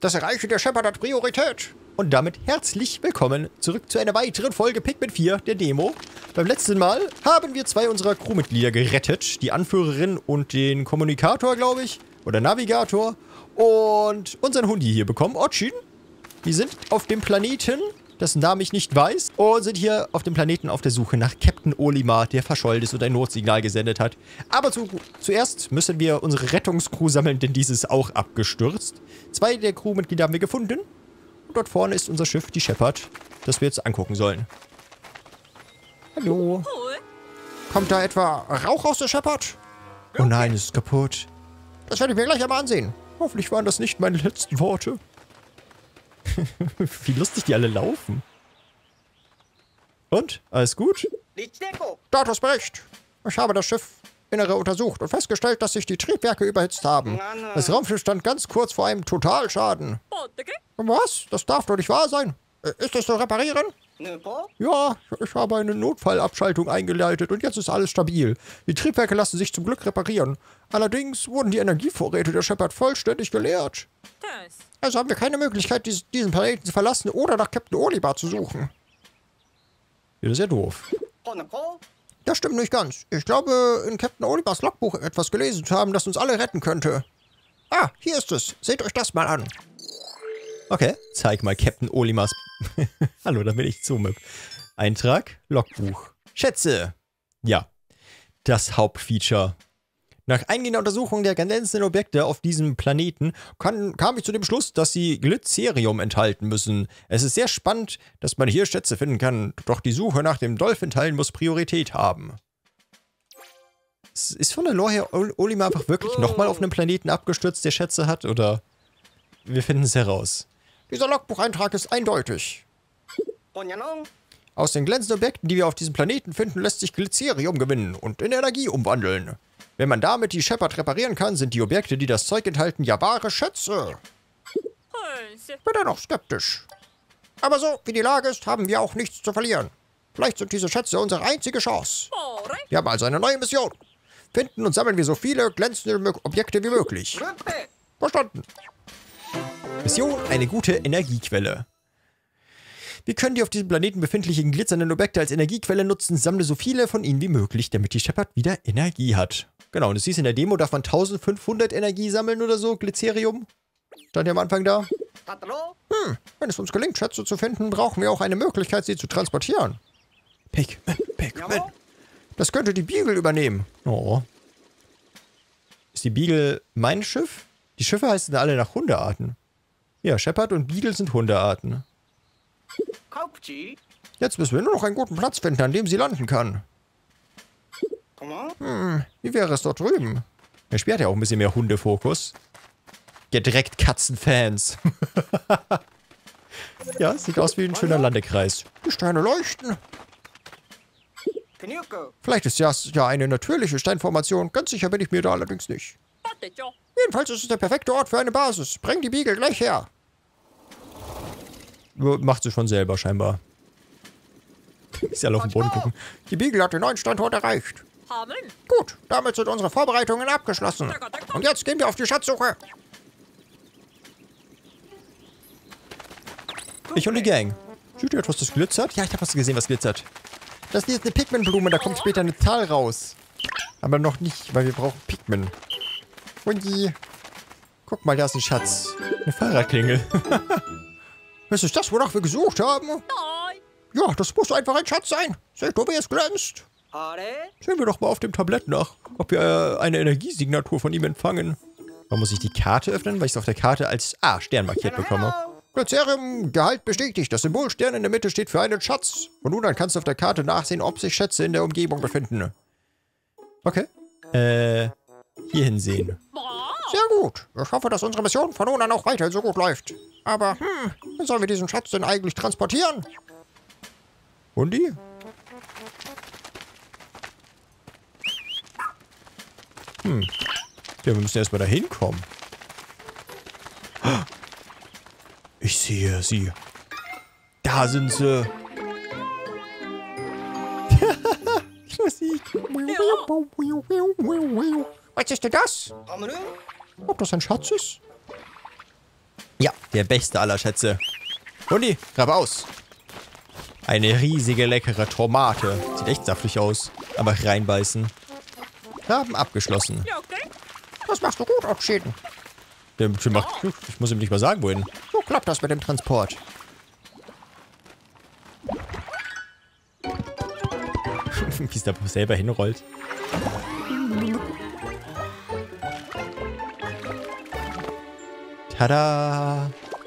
Das Erreichen der Shepard hat Priorität. Und damit herzlich willkommen zurück zu einer weiteren Folge Pikmin 4, der Demo. Beim letzten Mal haben wir 2 unserer Crewmitglieder gerettet. Die Anführerin und den Kommunikator, glaube ich. Oder Navigator. Und unseren Hundi hier bekommen, Ochin. Die sind auf dem Planeten, dessen Namen ich nicht weiß. Und sind hier auf dem Planeten auf der Suche nach Captain Olimar, der verschollen ist und ein Notsignal gesendet hat. Aber zuerst müssen wir unsere Rettungscrew sammeln, denn diese ist auch abgestürzt. 2 der Crewmitglieder haben wir gefunden. Und dort vorne ist unser Schiff, die Shepard, das wir jetzt angucken sollen. Hallo. Kommt da etwa Rauch aus der Shepard? Oh nein, es ist kaputt. Das werde ich mir gleich einmal ansehen. Hoffentlich waren das nicht meine letzten Worte. Wie lustig die alle laufen. Und? Alles gut? Statusbericht. Ich habe das Schiff-Innere untersucht und festgestellt, dass sich die Triebwerke überhitzt haben. Das Raumschiff stand ganz kurz vor einem Totalschaden. Was? Das darf doch nicht wahr sein. Ist das zu reparieren? Ja, ich habe eine Notfallabschaltung eingeleitet und jetzt ist alles stabil. Die Triebwerke lassen sich zum Glück reparieren. Allerdings wurden die Energievorräte der Shepard vollständig geleert. Also haben wir keine Möglichkeit, diesen Planeten zu verlassen oder nach Captain Olimar zu suchen. Ja, das ist ja doof. Das stimmt nicht ganz. Ich glaube, in Captain Olimars Logbuch etwas gelesen zu haben, das uns alle retten könnte. Ah, hier ist es. Seht euch das mal an. Okay, zeig mal Captain Olimars... Hallo, da bin ich Zoomip. Eintrag, Logbuch. Schätze. Ja, das Hauptfeature. Nach eingehender Untersuchung der ganzen Objekte auf diesem Planeten kam ich zu dem Schluss, dass sie Glycerium enthalten müssen. Es ist sehr spannend, dass man hier Schätze finden kann, doch die Suche nach dem Dolphinteilen muss Priorität haben. Ist von der Lore her Olimar einfach wirklich nochmal auf einem Planeten abgestürzt, der Schätze hat, oder? Wir finden es heraus. Dieser Logbucheintrag ist eindeutig. Aus den glänzenden Objekten, die wir auf diesem Planeten finden, lässt sich Glycerium gewinnen und in Energie umwandeln. Wenn man damit die Shepard reparieren kann, sind die Objekte, die das Zeug enthalten, ja wahre Schätze. Bin dennoch skeptisch. Aber so, wie die Lage ist, haben wir auch nichts zu verlieren. Vielleicht sind diese Schätze unsere einzige Chance. Wir haben also eine neue Mission. Finden und sammeln wir so viele glänzende Objekte wie möglich. Verstanden. Mission: eine gute Energiequelle. Wir können die auf diesem Planeten befindlichen glitzernden Objekte als Energiequelle nutzen, sammle so viele von ihnen wie möglich, damit die Shepard wieder Energie hat. Genau, und du siehst in der Demo, darf man 1500 Energie sammeln oder so, Glycerium. Stand ja am Anfang da. Wenn es uns gelingt, Schätze zu finden, brauchen wir auch eine Möglichkeit, sie zu transportieren. Pikmin. Das könnte die Beagle übernehmen. Oh. Ist die Beagle mein Schiff? Die Schiffe heißen alle nach Hundearten. Ja, Shepard und Beagle sind Hundearten. Jetzt müssen wir nur noch einen guten Platz finden, an dem sie landen kann. Wie wäre es dort drüben? Das Spiel hat ja auch ein bisschen mehr Hundefokus. Ja, direkt Katzenfans. Ja, sieht aus wie ein schöner Landekreis. Die Steine leuchten. Vielleicht ist das ja eine natürliche Steinformation. Ganz sicher bin ich mir da allerdings nicht. Jedenfalls ist es der perfekte Ort für eine Basis. Bring die Beagle gleich her. Macht sie schon selber, scheinbar. Ist ja auf den Boden gucken. Die Beagle hat den neuen Standort erreicht. Gut, damit sind unsere Vorbereitungen abgeschlossen. Und jetzt gehen wir auf die Schatzsuche. Ich und die Gang. Seht ihr etwas, das glitzert? Ja, ich habe was gesehen, was glitzert. Das hier ist eine Pikmin-Blume, da kommt später eine Zahl raus. Aber noch nicht, weil wir brauchen Pikmin. Hundi. Guck mal, da ist ein Schatz. Eine Fahrradklingel. Was ist das, wonach wir gesucht haben? Ja, das muss einfach ein Schatz sein. Seht ihr, wie es glänzt? Sehen wir doch mal auf dem Tablett nach, ob wir eine Energiesignatur von ihm empfangen. Warum muss ich die Karte öffnen? Weil ich es auf der Karte als Stern markiert bekomme. Glycerium-Gehalt bestätigt. Das Symbol Stern in der Mitte steht für einen Schatz. Und nun dann kannst du auf der Karte nachsehen, ob sich Schätze in der Umgebung befinden. Okay. Hier hinsehen. Sehr gut. Ich hoffe, dass unsere Mission von nun an auch weiter so gut läuft. Aber, wie sollen wir diesen Schatz denn eigentlich transportieren? Hundi? Ja, wir müssen erstmal da hinkommen. Ich sehe sie. Da sind sie. Musik. Was ist denn das? Ob das ein Schatz ist? Ja, der beste aller Schätze. Hundi, grab aus. Eine riesige, leckere Tomate. Sieht echt saftig aus. Aber reinbeißen. Graben abgeschlossen. Das machst du gut, Obschieden. Ich muss ihm nicht mal sagen, wohin. So klappt das mit dem Transport. Wie es da selber hinrollt. Tada!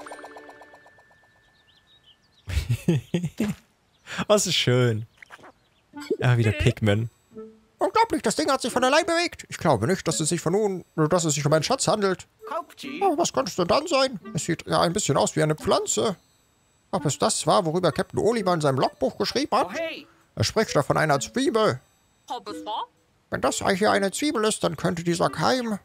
Oh, das ist schön. Ja, wieder Pikmin. Unglaublich, das Ding hat sich von allein bewegt. Ich glaube nicht, dass es sich um einen Schatz handelt. Oh, was könnte es denn dann sein? Es sieht ja ein bisschen aus wie eine Pflanze. Ob es das war, worüber Captain Oliver in seinem Logbuch geschrieben hat? Er spricht da von einer Zwiebel. Wenn das hier eine Zwiebel ist, dann könnte dieser Keim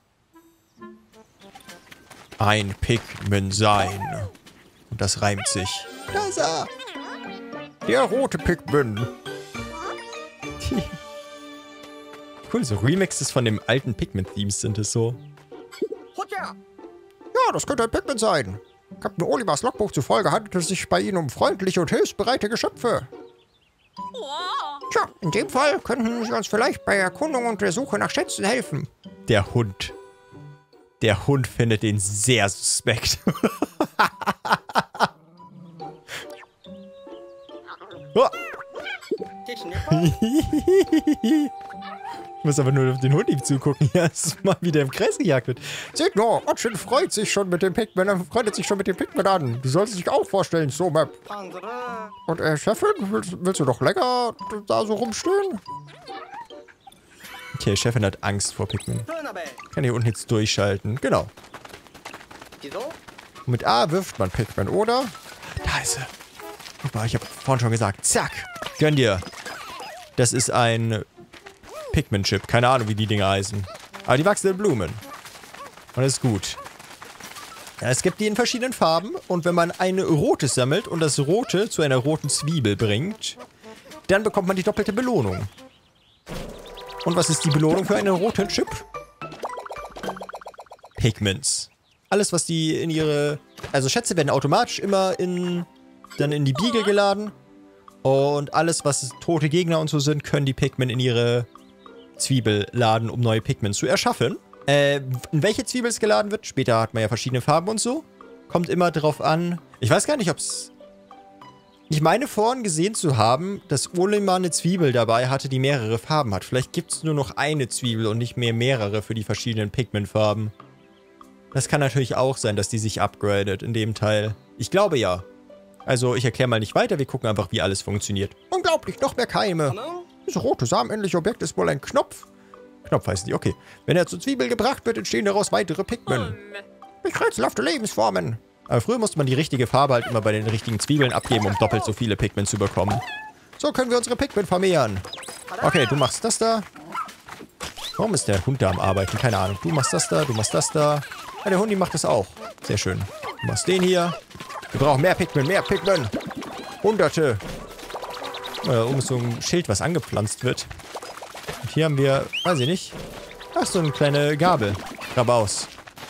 ein Pikmin sein. Und das reimt sich. Da ist er. Der rote Pikmin. Cool, so Remixes von dem alten Pikmin-Themes sind es so. Ja, das könnte ein Pikmin sein. Captain Olivers Logbuch zufolge handelt es sich bei ihnen um freundliche und hilfsbereite Geschöpfe. Tja, in dem Fall könnten sie uns vielleicht bei Erkundung und der Suche nach Schätzen helfen. Der Hund. Der Hund findet den sehr suspekt. Oh. Ich muss aber nur auf den Hund ihm zugucken, ja, dass mal wieder im Kreis gejagt wird. Seht nur, Otschin freut sich schon mit dem Pikmin, er freundet sich schon mit dem Pikmin an. Du sollst dich auch vorstellen, so Map. Und Chefin, willst du doch länger da so rumstehen? Okay, Chefin hat Angst vor Pikmin. Kann hier unten jetzt durchschalten. Genau. Mit A wirft man Pikmin, oder? Da ist sie. Guck mal, ich habe vorhin schon gesagt. Zack. Gönn dir. Das ist ein Pikmin-Chip. Keine Ahnung, wie die Dinger heißen. Aber die wachsen in Blumen. Und das ist gut. Ja, es gibt die in verschiedenen Farben. Und wenn man ein rotes sammelt und das rote zu einer roten Zwiebel bringt, dann bekommt man die doppelte Belohnung. Und was ist die Belohnung für einen roten Chip? Pikmins. Alles, was die in ihre... Also Schätze werden automatisch immer dann in die Beagle geladen. Und alles, was tote Gegner und so sind, können die Pikmin in ihre Zwiebel laden, um neue Pikmin zu erschaffen. In welche Zwiebel es geladen wird, später hat man ja verschiedene Farben und so. Kommt immer drauf an. Ich weiß gar nicht, ob es... Ich meine vorhin gesehen zu haben, dass Olimar eine Zwiebel dabei hatte, die mehrere Farben hat. Vielleicht gibt es nur noch eine Zwiebel und nicht mehr mehrere für die verschiedenen Pikmin-Farben. Das kann natürlich auch sein, dass die sich upgradet in dem Teil. Ich glaube ja. Also ich erkläre mal nicht weiter, wir gucken einfach, wie alles funktioniert. Unglaublich, noch mehr Keime. Dieses rote samenähnliche Objekt ist wohl ein Knopf. Knopf heißt die, okay. Wenn er zur Zwiebel gebracht wird, entstehen daraus weitere Pikmin. Durch rätselhafte Lebensformen. Aber früher musste man die richtige Farbe halt immer bei den richtigen Zwiebeln abgeben, um doppelt so viele Pikmin zu bekommen. So können wir unsere Pikmin vermehren. Okay, du machst das da. Warum ist der Hund da am Arbeiten? Keine Ahnung. Du machst das da, du machst das da. Ja, der Hundi macht das auch. Sehr schön. Du machst den hier. Wir brauchen mehr Pikmin, mehr Pikmin. Hunderte. Oben ist so ein Schild, was angepflanzt wird. Und hier haben wir, weiß ich nicht. Ach, so eine kleine Gabel. Rabaus.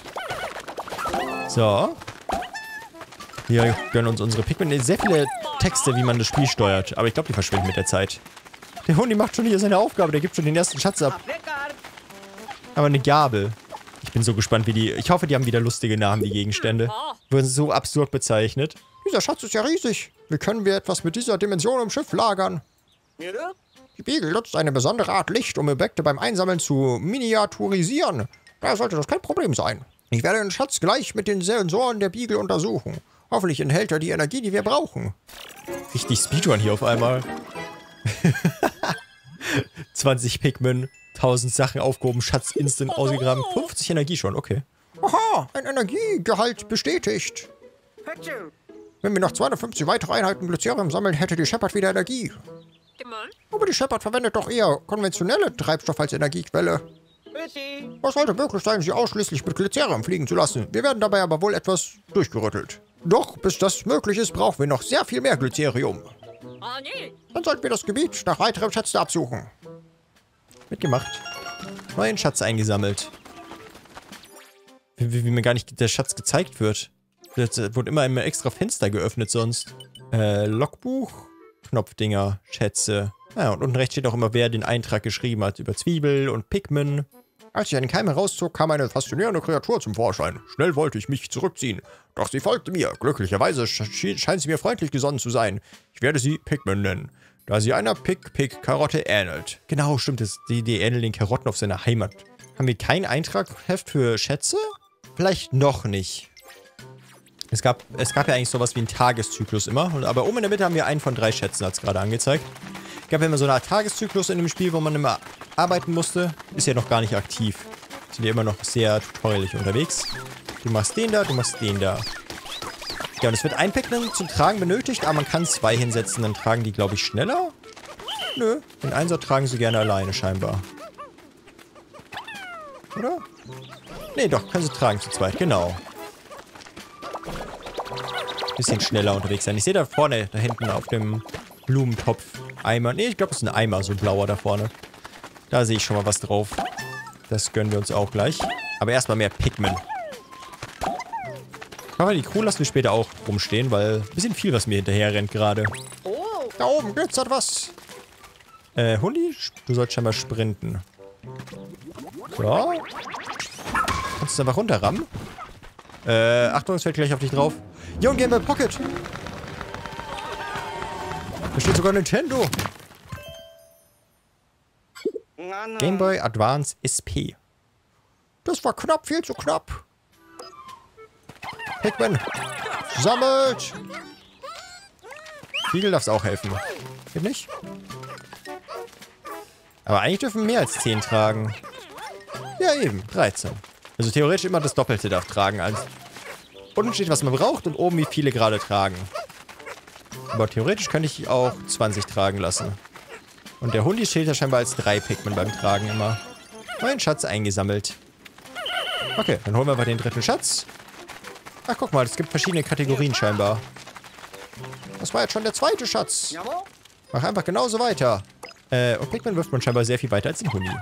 So. Wir gönnen uns unsere Pikmin. Sehr viele Texte, wie man das Spiel steuert. Aber ich glaube, die verschwinden mit der Zeit. Der Hundi macht schon hier seine Aufgabe. Der gibt schon den ersten Schatz ab. Aber eine Gabel. Ich bin so gespannt, wie die... Ich hoffe, die haben wieder lustige Namen, die Gegenstände. Wurden so absurd bezeichnet. Dieser Schatz ist ja riesig. Wie können wir etwas mit dieser Dimension im Schiff lagern? Die Beagle nutzt eine besondere Art Licht, um Objekte beim Einsammeln zu miniaturisieren. Daher sollte das kein Problem sein. Ich werde den Schatz gleich mit den Sensoren der Beagle untersuchen. Hoffentlich enthält er die Energie, die wir brauchen. Richtig Speedrun hier auf einmal. 20 Pikmin, 1000 Sachen aufgehoben, Schatz instant ausgegraben. 50 Energie schon, okay. Aha, ein Energiegehalt bestätigt. Wenn wir noch 250 weitere Einheiten Glycerium sammeln, hätte die Shepard wieder Energie. Aber die Shepard verwendet doch eher konventionelle Treibstoff als Energiequelle. Was sollte möglich sein, sie ausschließlich mit Glycerium fliegen zu lassen? Wir werden dabei aber wohl etwas durchgerüttelt. Doch, bis das möglich ist, brauchen wir noch sehr viel mehr Glycerium. Dann sollten wir das Gebiet nach weiteren Schätzen absuchen. Mitgemacht. Neuen Schatz eingesammelt. Wie mir gar nicht der Schatz gezeigt wird. Das wurde immer ein extra Fenster geöffnet sonst. Logbuch, Knopfdinger, Schätze. Ja, und unten rechts steht auch immer, wer den Eintrag geschrieben hat über Zwiebel und Pikmin. Als ich einen Keim herauszog, kam eine faszinierende Kreatur zum Vorschein. Schnell wollte ich mich zurückziehen, doch sie folgte mir. Glücklicherweise scheint sie mir freundlich gesonnen zu sein. Ich werde sie Pikmin nennen, da sie einer Pick-Karotte ähnelt. Genau, stimmt es. Die ähneln den Karotten auf seiner Heimat. Haben wir kein Eintragheft für Schätze? Vielleicht noch nicht. Es gab ja eigentlich sowas wie einen Tageszyklus immer. Aber oben in der Mitte haben wir einen von 3 Schätzen, hat es gerade angezeigt. Es gab ja immer so eine Art Tageszyklus in dem Spiel, wo man immer arbeiten musste. Ist ja noch gar nicht aktiv. Sind ja immer noch sehr tutorialig unterwegs. Du machst den da, du machst den da. Ja, und es wird ein Pikmin zum Tragen benötigt, aber man kann 2 hinsetzen. Dann tragen die, glaube ich, schneller. Nö, den Einser tragen sie gerne alleine scheinbar. Oder? Nee, doch, können sie tragen zu zweit, genau. Bisschen schneller unterwegs sein. Ich sehe da vorne, da hinten auf dem Blumentopf Eimer. Nee, ich glaube, das ist ein Eimer, so ein blauer da vorne. Da sehe ich schon mal was drauf. Das gönnen wir uns auch gleich. Aber erstmal mehr Pikmin. Aber die Crew lassen wir später auch rumstehen, weil ein bisschen viel, was mir hinterher rennt gerade. Oh, da oben glitzert was. Hundi, du sollst scheinbar sprinten. So. Kannst du einfach runterrammen? Achtung, es fällt gleich auf dich drauf. Yo, Game Boy Pocket. Da steht sogar Nintendo. Game Boy Advance SP. Das war knapp, viel zu knapp. Pikmin, sammelt. Fiegel darf es auch helfen. Geht nicht? Aber eigentlich dürfen mehr als 10 tragen. Ja, eben. 13. Also theoretisch immer das Doppelte darf tragen. Als unten steht, was man braucht und oben, wie viele gerade tragen. Aber theoretisch könnte ich auch 20 tragen lassen. Und der Hundi steht ja scheinbar als 3 Pikmin beim Tragen immer. Neuen Schatz eingesammelt. Okay, dann holen wir mal den 3. Schatz. Ach, guck mal, es gibt verschiedene Kategorien scheinbar. Das war jetzt schon der 2. Schatz. Mach einfach genauso weiter. Und Pikmin wirft man scheinbar sehr viel weiter als den Hundi.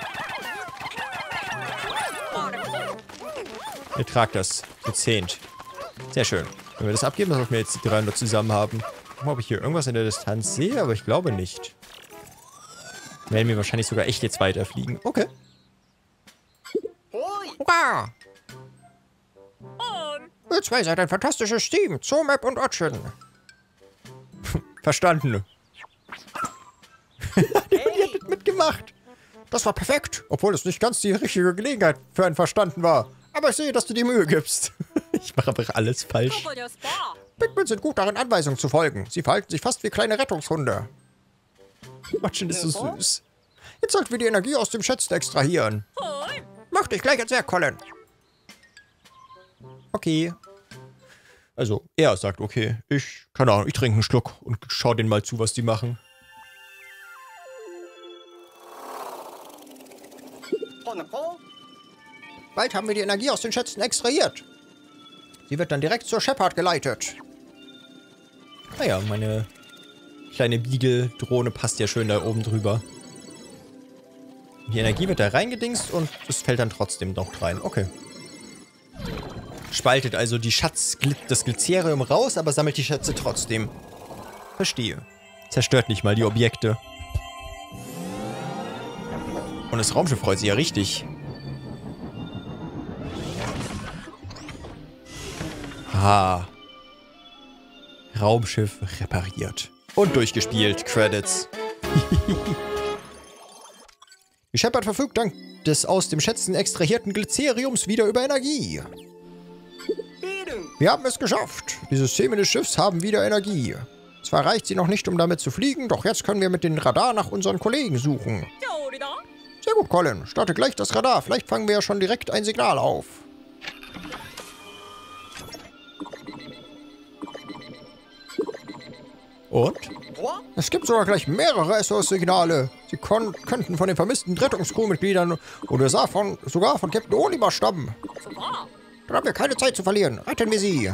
Ihr tragt das. Zu 10. Sehr schön. Wenn wir das abgeben, dann sollten wir jetzt die 300 zusammen haben. Guck mal, ob ich hier irgendwas in der Distanz sehe, aber ich glaube nicht. Werden wir wahrscheinlich sogar echt jetzt weiterfliegen. Okay. Hurra! Ihr 2 seid ein fantastisches Team. Zoomap und Otchen. Verstanden. Die hat mitgemacht. Das war perfekt, obwohl es nicht ganz die richtige Gelegenheit für ein Verstanden war. Aber ich sehe, dass du die Mühe gibst. Ich mache einfach alles falsch. Pikmin sind gut darin, Anweisungen zu folgen. Sie verhalten sich fast wie kleine Rettungshunde. Otchen ist so süß. Jetzt sollten wir die Energie aus dem Schätzen extrahieren. Mach dich gleich ans Werk, Colin. Okay. Also, er sagt okay. Keine Ahnung, ich trinke einen Schluck und schau denen mal zu, was die machen. Bald haben wir die Energie aus den Schätzen extrahiert. Sie wird dann direkt zur Shepard geleitet. Naja, meine kleine Beagle-Drohne passt ja schön da oben drüber. Die Energie wird da reingedingst und es fällt dann trotzdem noch rein. Okay. Spaltet also das Glycerium raus, aber sammelt die Schätze trotzdem. Verstehe. Zerstört nicht mal die Objekte. Und das Raumschiff freut sich ja richtig. Ah. Raumschiff repariert. Und durchgespielt. Credits. Die Shepard verfügt dank des aus dem Schätzen extrahierten Glyceriums wieder über Energie. Wir haben es geschafft. Die Systeme des Schiffs haben wieder Energie. Zwar reicht sie noch nicht, um damit zu fliegen, doch jetzt können wir mit dem Radar nach unseren Kollegen suchen. Sehr gut, Colin. Starte gleich das Radar. Vielleicht fangen wir ja schon direkt ein Signal auf. Und? Es gibt sogar gleich mehrere SOS-Signale. Sie könnten von den vermissten Rettungscrewmitgliedern oder sogar von Captain Oliver stammen. Dann haben wir keine Zeit zu verlieren. Retten wir sie.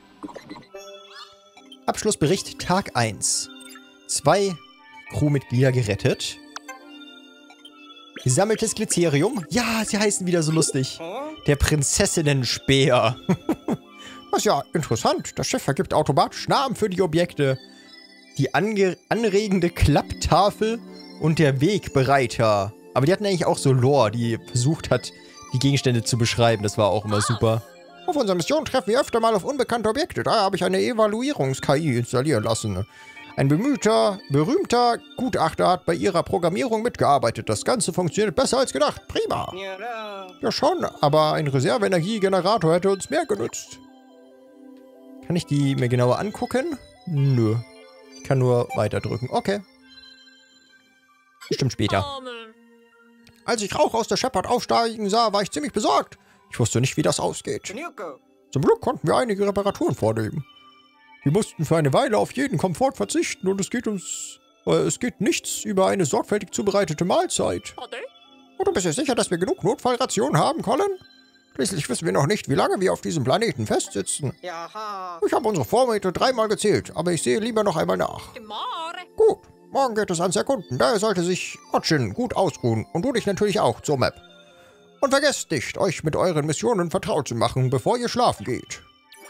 Abschlussbericht Tag 1. 2 Crewmitglieder gerettet. Gesammeltes Glycerium. Ja, sie heißen wieder so lustig. Der Prinzessinnen-Speer. Das ist ja interessant. Das Schiff vergibt automatisch Namen für die Objekte. Die anregende Klapptafel und der Wegbereiter. Aber die hatten eigentlich auch so Lore, die versucht hat, die Gegenstände zu beschreiben. Das war auch immer super. Auf unserer Mission treffen wir öfter mal auf unbekannte Objekte. Daher habe ich eine Evaluierungs-KI installieren lassen. Ein berühmter Gutachter hat bei ihrer Programmierung mitgearbeitet. Das Ganze funktioniert besser als gedacht. Prima. Ja schon, aber ein Reserveenergiegenerator hätte uns mehr genützt. Kann ich die mir genauer angucken? Nö. Ich kann nur weiterdrücken. Okay. Bestimmt später. Als ich Rauch aus der Shepard aufsteigen sah, war ich ziemlich besorgt. Ich wusste nicht, wie das ausgeht. Zum Glück konnten wir einige Reparaturen vornehmen. Wir mussten für eine Weile auf jeden Komfort verzichten und es geht nichts über eine sorgfältig zubereitete Mahlzeit. Und du bist dir sicher, dass wir genug Notfallrationen haben, Colin? Schließlich wissen wir noch nicht, wie lange wir auf diesem Planeten festsitzen. Ich habe unsere Vorräte 3-mal gezählt, aber ich sehe lieber noch einmal nach. Gut, morgen geht es ans Erkunden. Daher sollte sich Otchin gut ausruhen und du dich natürlich auch zur Map. Und vergesst nicht, euch mit euren Missionen vertraut zu machen, bevor ihr schlafen geht.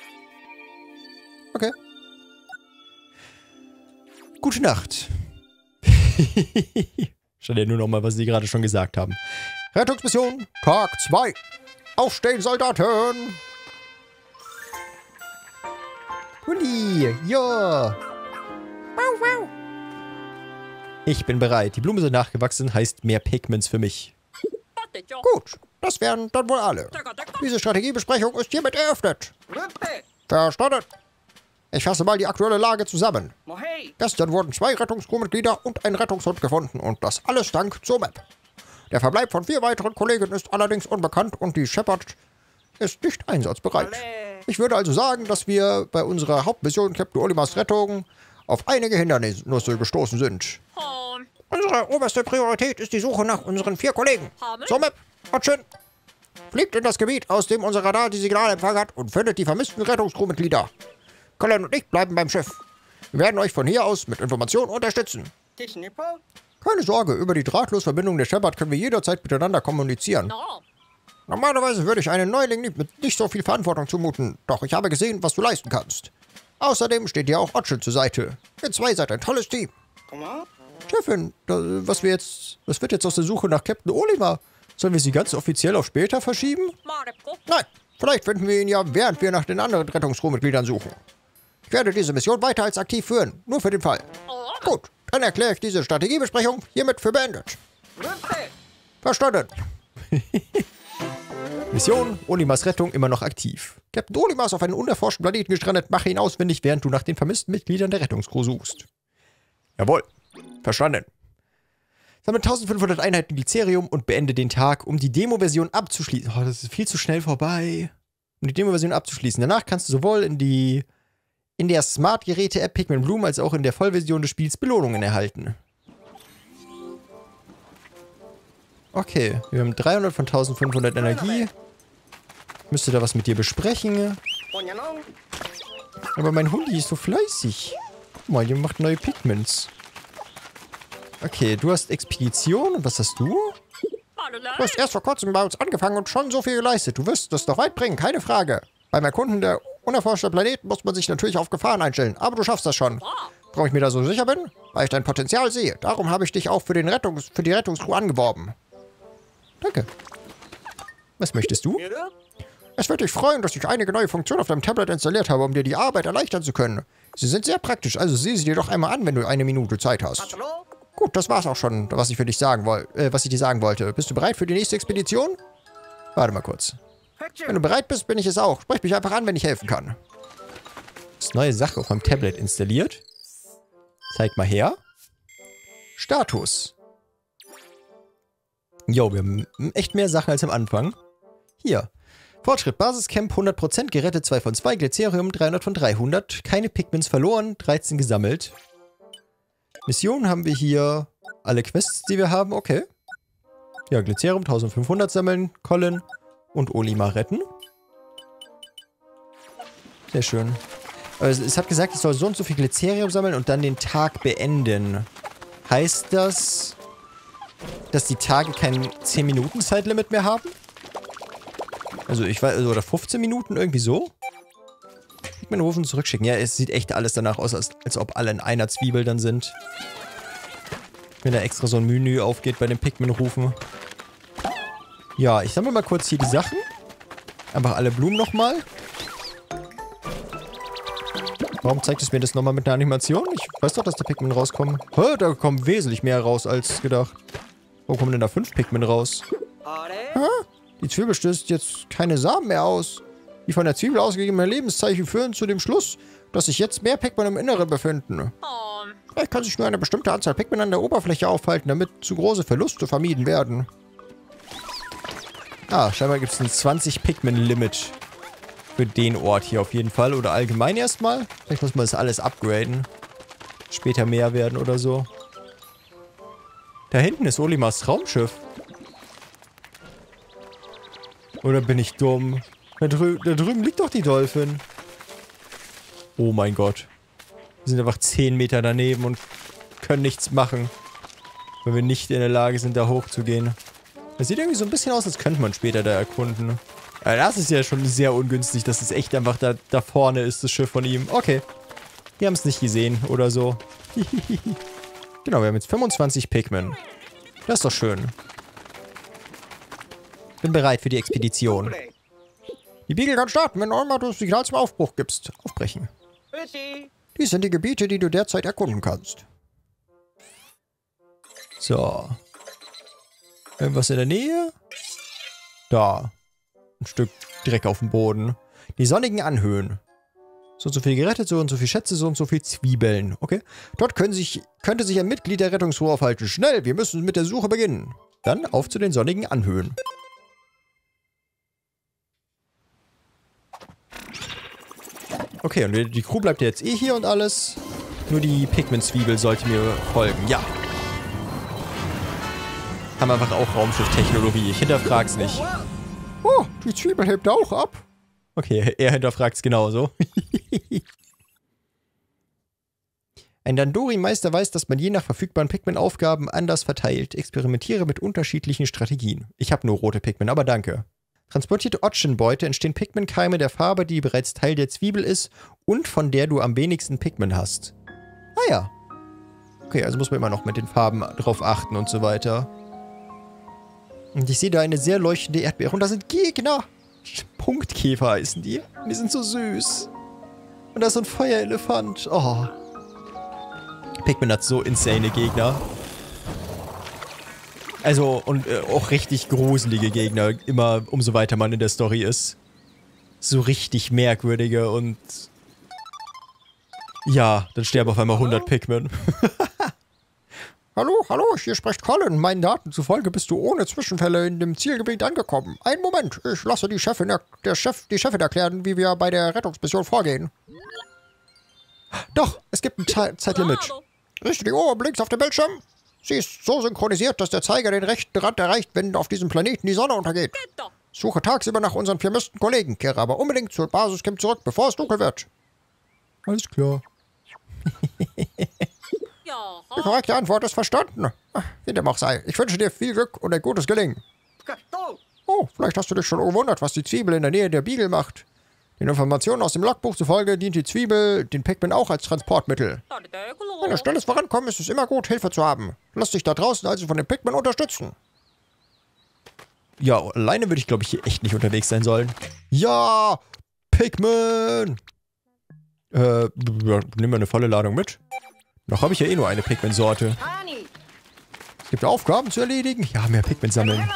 Okay. Gute Nacht. Schaut ja nur noch mal, was sie gerade schon gesagt haben. Rettungsmission, Tag 2. Aufstehen, Soldaten! Huli, ja. Wow, wow. Ich bin bereit. Die Blumen sind nachgewachsen, heißt mehr Pigments für mich. Gut, das wären dann wohl alle. Diese Strategiebesprechung ist hiermit eröffnet. Verstanden. Ich fasse mal die aktuelle Lage zusammen. Gestern wurden 2 Rettungscrewmitglieder und ein Rettungshund gefunden und das alles dank zur Map. Der Verbleib von 4 weiteren Kollegen ist allerdings unbekannt und die Shepard ist nicht einsatzbereit. Ich würde also sagen, dass wir bei unserer Hauptmission Captain Olimars Rettung auf einige Hindernisse gestoßen sind. Unsere oberste Priorität ist die Suche nach unseren 4 Kollegen. Zur Map, Otchin, fliegt in das Gebiet, aus dem unser Radar die Signalempfang hat und findet die vermissten Rettungscrewmitglieder. Colin und ich bleiben beim Schiff. Wir werden euch von hier aus mit Informationen unterstützen. Keine Sorge, über die Drahtlosverbindung der Shepard können wir jederzeit miteinander kommunizieren. Normalerweise würde ich einen Neuling nicht so viel Verantwortung zumuten, doch ich habe gesehen, was du leisten kannst. Außerdem steht dir auch Otchin zur Seite. Ihr 2 seid ein tolles Team. Chefin, was wird jetzt aus der Suche nach Captain Olimar? Sollen wir sie ganz offiziell auf später verschieben? Nein, vielleicht finden wir ihn ja, während wir nach den anderen Rettungscrewmitgliedern suchen. Ich werde diese Mission weiter als aktiv führen, nur für den Fall. Gut, dann erkläre ich diese Strategiebesprechung hiermit für beendet. Verstanden. Mission, Olimars Rettung immer noch aktiv. Captain Olimar ist auf einen unerforschten Planeten gestrandet. Mache ihn auswendig, während du nach den vermissten Mitgliedern der Rettungscrew suchst. Jawohl. Verstanden. Sammle 1500 Einheiten Glycerium und beende den Tag, um die Demo-Version abzuschließen. Oh, das ist viel zu schnell vorbei. Um die Demo-Version abzuschließen. Danach kannst du sowohl in der Smart-Geräte-App Pikmin Bloom als auch in der Vollversion des Spiels Belohnungen erhalten. Okay, wir haben 300 von 1500 Energie. Ich müsste da was mit dir besprechen. Aber mein Hundi ist so fleißig. Guck mal, ihr macht neue Pigments. Okay, du hast Expedition. Und was hast du? Du hast erst vor kurzem bei uns angefangen und schon so viel geleistet. Du wirst es doch weit bringen, keine Frage. Beim Erkunden der unerforschten Planeten muss man sich natürlich auf Gefahren einstellen. Aber du schaffst das schon. Warum ich mir da so sicher bin? Weil ich dein Potenzial sehe. Darum habe ich dich auch für die Rettungscrew angeworben. Danke. Was möchtest du? Es wird dich freuen, dass ich einige neue Funktionen auf deinem Tablet installiert habe, um dir die Arbeit erleichtern zu können. Sie sind sehr praktisch, also sieh sie dir doch einmal an, wenn du 1 Minute Zeit hast. Gut, das war's auch schon, was ich dir sagen wollte. Bist du bereit für die nächste Expedition? Warte mal kurz. Wenn du bereit bist, bin ich es auch. Sprich mich einfach an, wenn ich helfen kann. Das neue Sache auf meinem Tablet installiert. Zeig mal her. Status. Jo, wir haben echt mehr Sachen als am Anfang. Hier. Fortschritt, Basiscamp 100%, gerettet 2 von 2, Glycerium 300 von 300, keine Pigments verloren, 13 gesammelt. Missionen haben wir hier, alle Quests, die wir haben, okay. Ja, Glycerium 1500 sammeln, Colin und Olimar retten. Sehr schön. Also es hat gesagt, ich soll so und so viel Glycerium sammeln und dann den Tag beenden. Heißt das, dass die Tage kein 10-Minuten-Zeitlimit mehr haben? Also ich weiß, oder 15 Minuten, irgendwie so? Pikmin rufen, zurückschicken. Ja, es sieht echt alles danach aus, als ob alle in einer Zwiebel dann sind. Wenn da extra so ein Menü aufgeht bei den Pikmin rufen. Ja, ich sammle mal kurz hier die Sachen. Einfach alle Blumen nochmal. Warum zeigt es mir das nochmal mit einer Animation? Ich weiß doch, dass da Pikmin rauskommen. Hä, da kommen wesentlich mehr raus als gedacht. Wo kommen denn da 5 Pikmin raus? Hä? Die Zwiebel stößt jetzt keine Samen mehr aus. Die von der Zwiebel ausgegebenen Lebenszeichen führen zu dem Schluss, dass sich jetzt mehr Pikmin im Inneren befinden. Vielleicht kann sich nur eine bestimmte Anzahl Pikmin an der Oberfläche aufhalten, damit zu große Verluste vermieden werden. Ah, scheinbar gibt es ein 20 Pikmin-Limit für den Ort hier auf jeden Fall. Oder allgemein erstmal. Vielleicht muss man das alles upgraden. Später mehr werden oder so. Da hinten ist Olimars Traumschiff. Oder bin ich dumm? Da drüben liegt doch die Dolphin. Oh mein Gott. Wir sind einfach 10 Meter daneben und können nichts machen. Weil wir nicht in der Lage sind, da hochzugehen. Das sieht irgendwie so ein bisschen aus, als könnte man später da erkunden. Aber das ist ja schon sehr ungünstig, dass es echt einfach da vorne ist, das Schiff von ihm. Okay. Wir haben es nicht gesehen oder so. Genau, wir haben jetzt 25 Pikmin. Das ist doch schön. Bin bereit für die Expedition. Die Beagle kann starten, wenn du einmal das Signal zum Aufbruch gibst. Aufbrechen. Dies sind die Gebiete, die du derzeit erkunden kannst. So. Irgendwas in der Nähe? Da. Ein Stück Dreck auf dem Boden. Die sonnigen Anhöhen. So und so viel gerettet, so und so viel Schätze, so und so viel Zwiebeln. Okay. Dort könnte sich ein Mitglied der Rettungsruhe aufhalten. Schnell, wir müssen mit der Suche beginnen. Dann auf zu den sonnigen Anhöhen. Okay, und die Crew bleibt jetzt eh hier und alles. Nur die Pikmin-Zwiebel sollte mir folgen. Ja. Haben einfach auch Raumschiff-Technologie. Ich hinterfrag's nicht. Oh, die Zwiebel hebt auch ab. Okay, er hinterfragt's genauso. Ein Dandori-Meister weiß, dass man je nach verfügbaren Pikmin-Aufgaben anders verteilt. Experimentiere mit unterschiedlichen Strategien. Ich habe nur rote Pikmin, aber danke. Transportierte Otschenbeute entstehen Pikmin-Keime der Farbe, die bereits Teil der Zwiebel ist und von der du am wenigsten Pikmin hast. Ah ja. Okay, also muss man immer noch mit den Farben drauf achten und so weiter. Und ich sehe da eine sehr leuchtende Erdbeere. Und da sind Gegner. Punktkäfer heißen die. Die sind so süß. Und da ist so ein Feuerelefant. Oh. Pikmin hat so insane Gegner. Also, und auch richtig gruselige Gegner. Immer, umso weiter man in der Story ist. So richtig merkwürdige und... Ja, dann sterben auf einmal 100 Pikmin. Hallo, hallo, hier spricht Colin. Meinen Daten zufolge bist du ohne Zwischenfälle in dem Zielgebiet angekommen. Einen Moment, ich lasse die Chefin erklären, wie wir bei der Rettungsmission vorgehen. Doch, es gibt ein Zeitlimit. Richte die Uhr links auf dem Bildschirm. Sie ist so synchronisiert, dass der Zeiger den rechten Rand erreicht, wenn auf diesem Planeten die Sonne untergeht. Suche tagsüber nach unseren vermissten Kollegen, kehre aber unbedingt zur Basiscamp zurück, bevor es dunkel wird. Alles klar. Die korrekte Antwort ist verstanden. Wie dem auch sei. Ich wünsche dir viel Glück und ein gutes Gelingen. Oh, vielleicht hast du dich schon gewundert, was die Zwiebel in der Nähe der Beagle macht. Den Informationen aus dem Logbuch zufolge dient die Zwiebel den Pikmin auch als Transportmittel. Wenn ein schnelles Vorankommen ist es immer gut, Hilfe zu haben. Lass dich da draußen also von den Pikmin unterstützen. Ja, alleine würde ich, glaube ich, hier echt nicht unterwegs sein sollen. Ja, Pikmin! Ja, nehmen wir eine volle Ladung mit. Noch habe ich ja eh nur eine Pikmin-Sorte. Es gibt Aufgaben zu erledigen. Ja, mehr Pikmin sammeln.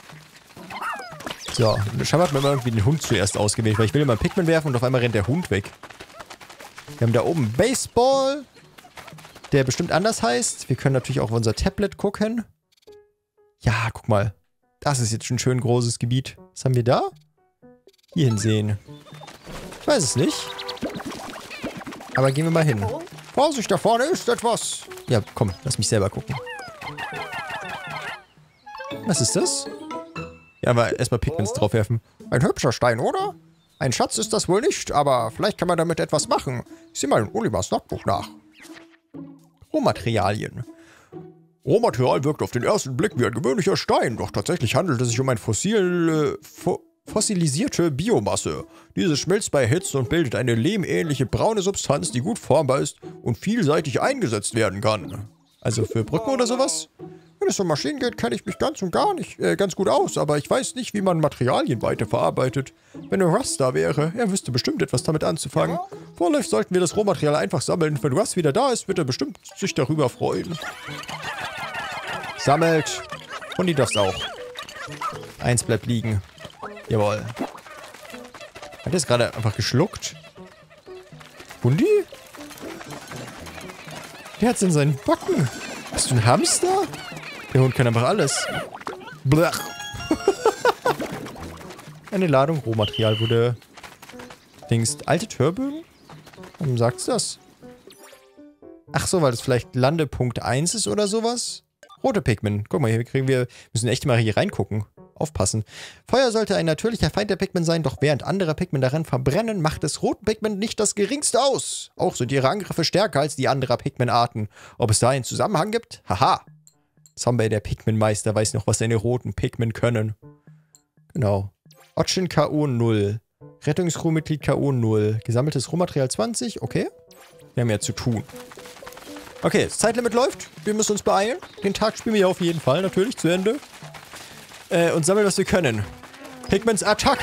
So, scheinbar hat man irgendwie den Hund zuerst ausgewählt, weil ich will immer Pikmin werfen und auf einmal rennt der Hund weg. Wir haben da oben Baseball, der bestimmt anders heißt. Wir können natürlich auch auf unser Tablet gucken. Ja, guck mal. Das ist jetzt schon ein schön großes Gebiet. Was haben wir da? Hier hinsehen. Ich weiß es nicht. Aber gehen wir mal hin. Vorsicht, da vorne ist etwas. Ja, komm, lass mich selber gucken. Was ist das? Ja, aber erstmal Pikmins draufwerfen. Ein hübscher Stein, oder? Ein Schatz ist das wohl nicht, aber vielleicht kann man damit etwas machen. Ich sehe mal in Olimars Logbuch nach. Rohmaterialien. Rohmaterial wirkt auf den ersten Blick wie ein gewöhnlicher Stein, doch tatsächlich handelt es sich um ein fossilisierte Biomasse. Diese schmilzt bei Hitze und bildet eine lehmähnliche braune Substanz, die gut formbar ist und vielseitig eingesetzt werden kann. Also für Brücken oder sowas? Wenn es um Maschinen geht, kenne ich mich ganz gut aus, aber ich weiß nicht, wie man Materialien weiterverarbeitet. Wenn Rust da wäre, er wüsste bestimmt etwas damit anzufangen. Vorläufig sollten wir das Rohmaterial einfach sammeln. Wenn Rust wieder da ist, wird er bestimmt sich darüber freuen. Sammelt. Und die darf's auch. 1 bleibt liegen. Jawohl. Hat er es gerade einfach geschluckt? Hundi? Der hat's in seinen Backen. Bist du ein Hamster? Der Hund kann einfach alles. Blech. Eine Ladung Rohmaterial wurde... Dingst. Alte Türbögen? Warum sagt's das? Ach so, weil das vielleicht Landepunkt 1 ist oder sowas? Rote Pikmin. Guck mal, wir müssen echt mal hier reingucken. Aufpassen. Feuer sollte ein natürlicher Feind der Pikmin sein, doch während andere Pikmin daran verbrennen, macht es roten Pikmin nicht das geringste aus. Auch sind ihre Angriffe stärker als die anderer Pikmin-Arten. Ob es da einen Zusammenhang gibt? Haha. Zombie, der Pikmin-Meister, weiß noch, was seine roten Pikmin können. Genau. Otchin K.O. 0. Rettungscrew-Mitglied K.O. 0. Gesammeltes Rohmaterial 20. Okay. Wir haben ja zu tun. Okay, das Zeitlimit läuft. Wir müssen uns beeilen. Den Tag spielen wir auf jeden Fall natürlich zu Ende. Und sammeln, was wir können. Pikmins Attacke!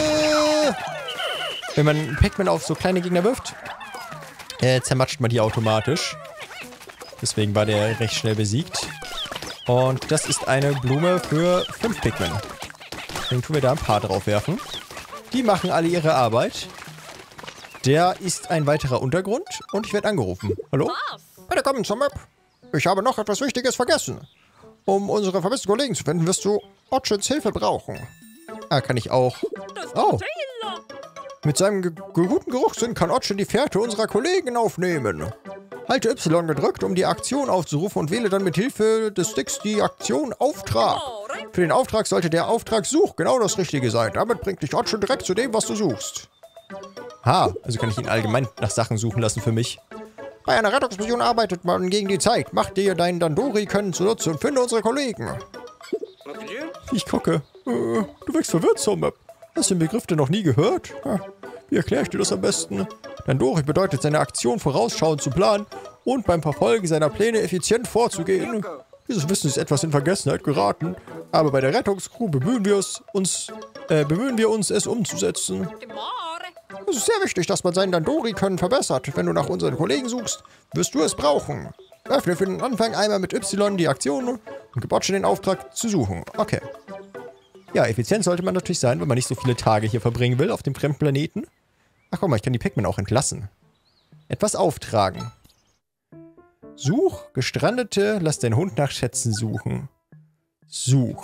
Wenn man Pikmin auf so kleine Gegner wirft, zermatscht man die automatisch. Deswegen war der recht schnell besiegt. Und das ist eine Blume für 5 Pikmin. Dann tun wir da ein paar drauf werfen. Die machen alle ihre Arbeit. Der ist ein weiterer Untergrund und ich werde angerufen. Hallo? Bitte kommen zum Map. Ich habe noch etwas Wichtiges vergessen. Um unsere vermissten Kollegen zu finden, wirst du Otchins Hilfe brauchen. Ah, kann ich auch. Oh. Mit seinem guten Geruchssinn kann Otchin die Fährte unserer Kollegen aufnehmen. Halte Y gedrückt, um die Aktion aufzurufen und wähle dann mit Hilfe des Sticks die Aktion Auftrag. Für den Auftrag sollte der Auftragssuch genau das Richtige sein. Damit bringt dich Otchin direkt zu dem, was du suchst. Also kann ich ihn allgemein nach Sachen suchen lassen für mich. Bei einer Rettungsmission arbeitet man gegen die Zeit. Mach dir deinen Dandori-Können zunutze und finde unsere Kollegen. Ich gucke. Du wirkst verwirrt, Zombie. Hast du den Begriff denn noch nie gehört? Wie erkläre ich dir das am besten? Dandori bedeutet, seine Aktion vorausschauend zu planen und beim Verfolgen seiner Pläne effizient vorzugehen. Dieses Wissen ist etwas in Vergessenheit geraten, aber bei der Rettungscrew bemühen wir uns, es umzusetzen. Es ist sehr wichtig, dass man seinen Dandori-Können verbessert. Wenn du nach unseren Kollegen suchst, wirst du es brauchen. Öffne für den Anfang einmal mit Y die Aktion und gib Otchin den Auftrag zu suchen. Okay. Ja, effizient sollte man natürlich sein, wenn man nicht so viele Tage hier verbringen will auf dem fremden Planeten. Ach, guck mal, ich kann die Pikmin auch entlassen. Etwas auftragen. Such, Gestrandete, lass deinen Hund nach Schätzen suchen. Such.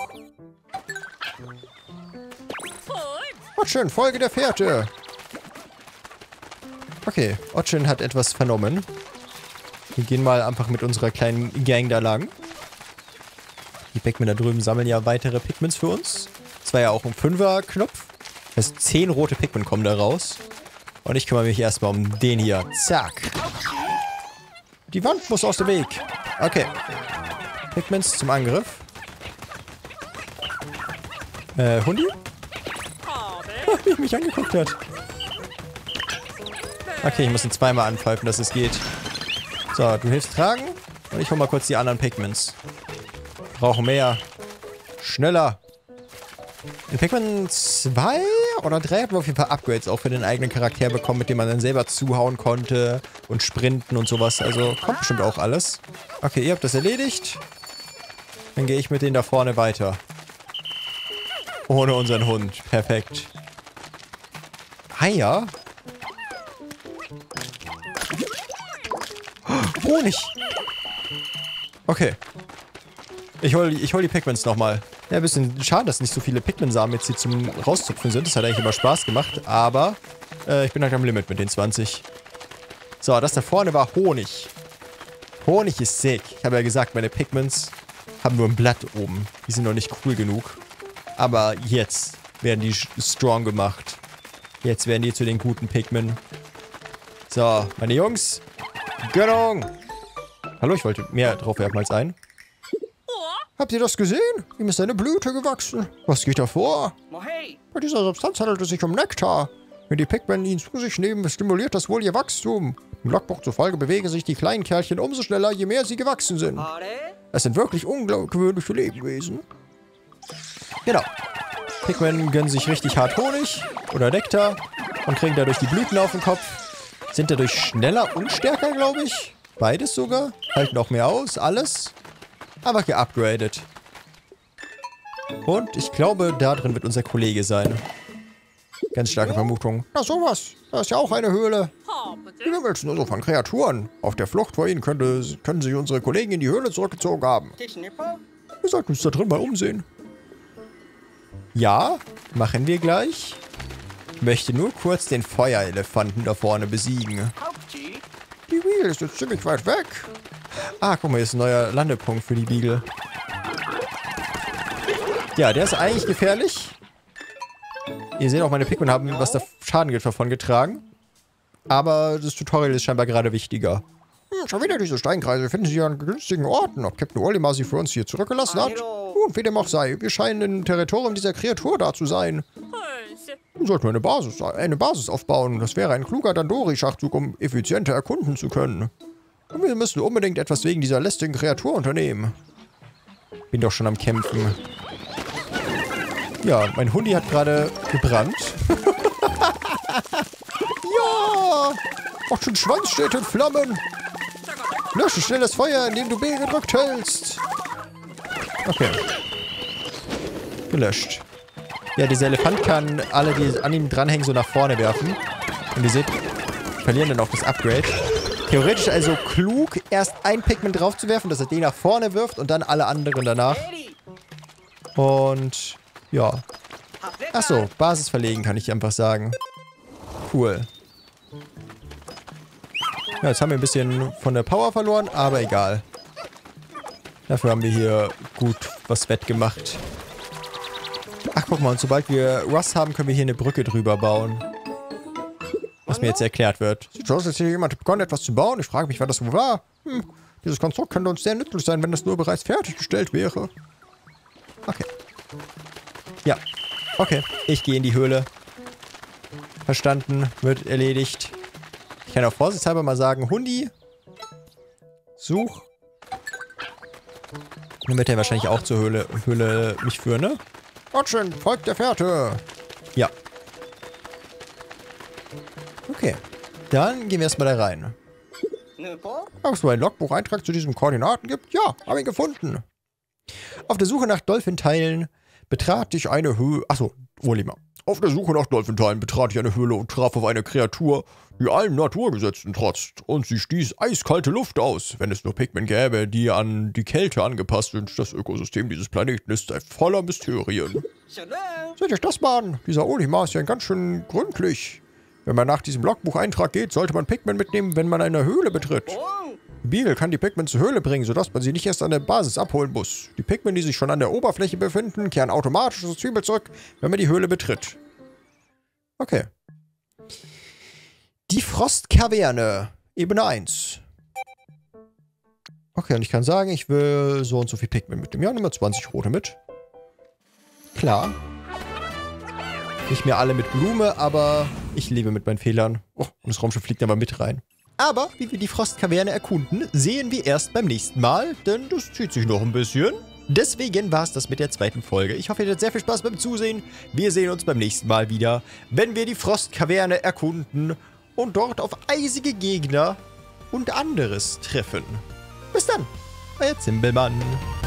Otchin, folge der Fährte. Okay, Otchin hat etwas vernommen. Wir gehen mal einfach mit unserer kleinen Gang da lang. Die Pikmin da drüben sammeln ja weitere Pikmins für uns. Das war ja auch ein 5er-Knopf. Das heißt, 10 rote Pikmin kommen da raus. Und ich kümmere mich erstmal um den hier. Zack. Die Wand muss aus dem Weg. Okay. Pikmins zum Angriff. Hundi? Wie er mich angeguckt hat. Okay, ich muss ihn zweimal anpfeifen, dass es geht. So, du hilfst tragen. Und ich hole mal kurz die anderen Pikmins. Brauchen mehr. Schneller. In Pikmin 2 oder 3 hatten wir auf jeden Fall Upgrades auch für den eigenen Charakter bekommen, mit dem man dann selber zuhauen konnte und sprinten und sowas. Also kommt bestimmt auch alles. Okay, ihr habt das erledigt. Dann gehe ich mit denen da vorne weiter. Ohne unseren Hund. Perfekt. Eier? Honig. Okay. Ich hol die Pikmins nochmal. Ja, ein bisschen schade, dass nicht so viele Pikmin-Samen jetzt hier zum Rauszupfen sind. Das hat eigentlich immer Spaß gemacht, aber ich bin halt am Limit mit den 20. So, das da vorne war Honig. Honig ist sick. Ich habe ja gesagt, meine Pikmins haben nur ein Blatt oben. Die sind noch nicht cool genug. Aber jetzt werden die strong gemacht. Jetzt werden die zu den guten Pikmin. So, meine Jungs. Gönnung! Hallo, ich wollte mehr drauf werfen als ein. Habt ihr das gesehen? Ihm ist eine Blüte gewachsen. Was geht da vor? Bei dieser Substanz handelt es sich um Nektar. Wenn die Pikmin ihn zu sich nehmen, stimuliert das wohl ihr Wachstum. Im Logbuch zufolge bewegen sich die kleinen Kerlchen umso schneller, je mehr sie gewachsen sind. Es sind wirklich ungewöhnliche Lebewesen. Genau. Pikmin gönnen sich richtig hart Honig oder Nektar und kriegen dadurch die Blüten auf den Kopf. Sind dadurch schneller und stärker, glaube ich. Beides sogar. Halten auch mehr aus, alles. Aber geupgradet. Und ich glaube, da drin wird unser Kollege sein. Ganz starke Vermutung. Na sowas, da ist ja auch eine Höhle. Die wimmelt's nur so von Kreaturen. Auf der Flucht vor ihnen können sich unsere Kollegen in die Höhle zurückgezogen haben. Wir sollten uns da drin mal umsehen. Ja, machen wir gleich. Ich möchte nur kurz den Feuerelefanten da vorne besiegen. Die Beagle ist jetzt ziemlich weit weg. Ah, guck mal, hier ist ein neuer Landepunkt für die Beagle. Ja, der ist eigentlich gefährlich. Ihr seht auch, meine Pikmin haben was da Schaden davon getragen. Aber das Tutorial ist scheinbar gerade wichtiger. Schon wieder diese Steinkreise finden Sie an günstigen Orten. Ob Captain Olimar sie für uns hier zurückgelassen hat? Nun, wie dem auch sei, wir scheinen im Territorium dieser Kreatur da zu sein. Dann sollten wir eine Basis aufbauen. Das wäre ein kluger Dandori-Schachzug, um effizienter erkunden zu können. Und wir müssen unbedingt etwas wegen dieser lästigen Kreatur unternehmen. Bin doch schon am Kämpfen. Ja, mein Hundi hat gerade gebrannt. Ja! Auch schon Schwanz steht in Flammen. Lösche schnell das Feuer, indem du B gedrückt hältst. Okay. Gelöscht. Ja, dieser Elefant kann alle, die an ihm dranhängen, so nach vorne werfen. Und ihr seht, verlieren dann auch das Upgrade. Theoretisch also klug, erst ein Pikmin drauf zu werfen, dass er den nach vorne wirft und dann alle anderen danach. Und ja. Achso, Basis verlegen, kann ich einfach sagen. Cool. Ja, jetzt haben wir ein bisschen von der Power verloren, aber egal. Dafür haben wir hier gut was wettgemacht. Ach, guck mal, und sobald wir Rust haben, können wir hier eine Brücke drüber bauen. Was mir jetzt erklärt wird. Sieht so aus, als hätte jemand begonnen, etwas zu bauen. Ich frage mich, wer das wohl war. Dieses Konstrukt könnte uns sehr nützlich sein, wenn es nur bereits fertiggestellt wäre. Okay. Ja. Okay, ich gehe in die Höhle. Verstanden, wird erledigt. Ich kann auch vorsichtshalber mal sagen, Hundi, such. Dann wird er wahrscheinlich auch zur Höhle mich führen, ne? Otschen, folgt der Fährte. Ja. Okay. Dann gehen wir erstmal da rein. Ob es so ein Logbucheintrag zu diesen Koordinaten gibt? Ja, habe ihn gefunden. Auf der Suche nach Dolphinteilen betrat ich eine Höhle. Achso, Olimar. Auf der Suche nach Dolphinteilen betrat ich eine Höhle und traf auf eine Kreatur, die allen Naturgesetzen trotzt. Und sie stieß eiskalte Luft aus. Wenn es nur Pikmin gäbe, die an die Kälte angepasst sind, das Ökosystem dieses Planeten ist voller Mysterien. Seht euch das mal an. Dieser Olimar ist ja ganz schön gründlich. Wenn man nach diesem Logbucheintrag geht, sollte man Pikmin mitnehmen, wenn man eine Höhle betritt. Die Beagle kann die Pikmin zur Höhle bringen, sodass man sie nicht erst an der Basis abholen muss. Die Pikmin, die sich schon an der Oberfläche befinden, kehren automatisch ins Zwiebel zurück, wenn man die Höhle betritt. Okay. Die Frostkaverne. Ebene 1. Okay, und ich kann sagen, ich will so und so viel Pikmin mitnehmen. Ja, nehmen wir 20 rote mit. Klar. Nicht mehr alle mit Blume, aber ich lebe mit meinen Fehlern. Oh, und das Raumschiff fliegt aber mit rein. Aber wie wir die Frostkaverne erkunden, sehen wir erst beim nächsten Mal, denn das zieht sich noch ein bisschen. Deswegen war es das mit der zweiten Folge. Ich hoffe, ihr hattet sehr viel Spaß beim Zusehen. Wir sehen uns beim nächsten Mal wieder, wenn wir die Frostkaverne erkunden und dort auf eisige Gegner und anderes treffen. Bis dann, euer Zimbelmann.